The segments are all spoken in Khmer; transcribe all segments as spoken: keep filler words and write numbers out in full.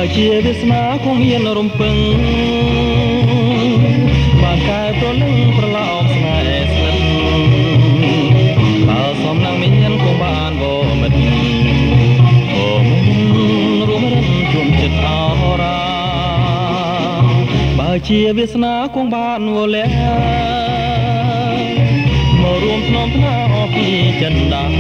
ជាវាសនាគង់មានរំពឹងបានកែប្រលឹងប្រឡោមស្នេហ៍ស្និទ្ធបើសំណាងមានគង់បានវមិត្តវមិត្តរួមរិនជួមចិត្តអរាបើជាវាសនាគង់បានវលះមករួមភ្នំភ្នាអពីចិន្តា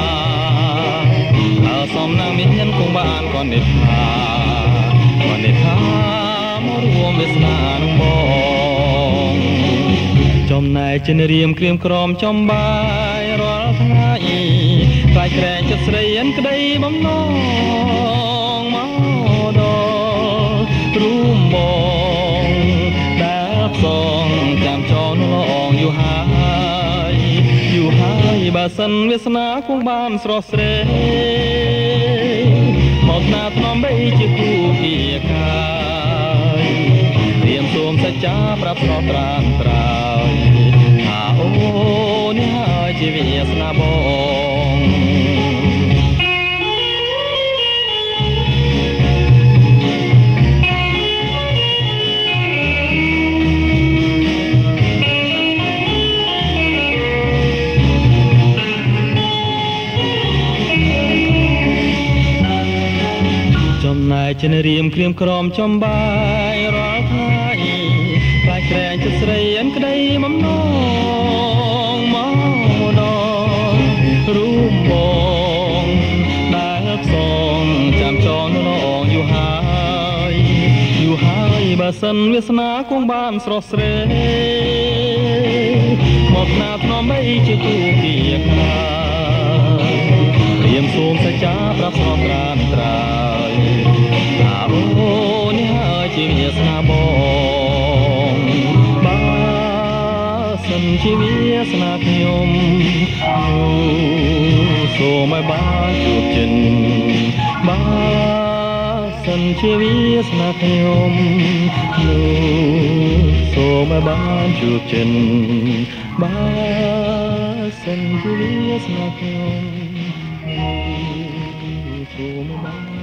បើសំណាងមានគង់បានក៏និត្យាក៏និត្យាមករួមវាសនានឹងបងចំណែកចិនរៀមក្រៀមក្រំចំបាយរាល់ថ្ងៃខ្លាចក្រែងចិត្តស្រីអិនក្តីបំណងមកដល់រួមបងដែលផ្សងចាំចងលងយូរហើយយូរហើយបើសិនវាសនាគង់បានស្រស់ស្រីមកស្នាថ្នមបីជាគូគៀកាយត្រៀមសូមសច្ចាប្រាប់ស្នត្រានត្រើយថាអូនេះហើយជាវាសនាបងចំណែកចិនរៀមក្រៀមក្រំចំបាយរាល់ថ្ងៃខ្លាចក្រែងចិត្តស្រីអិនក្តីបំណងមកដល់រួមបងដែលផ្សងចាំចងលងយូរហើយយូរហើយបើសិនវាសនាគង់បានស្រស់ស្រីមកស្នាថ្នមបីជាគូគៀកាយរៀមសូមសច្ចាប្រាប់ស្នត្រានត្រើយថាអូនេះហើយជាវាសនាបងបើសិនជាវាសនាខ្ញុំសូមឲ្យបានជួបចិនបើសិនជាវាសនាខ្ញុំសូមឲ្យបានជួបចិនបើសិនជាវាសនាខ្ញុំសូមឲ្យបាន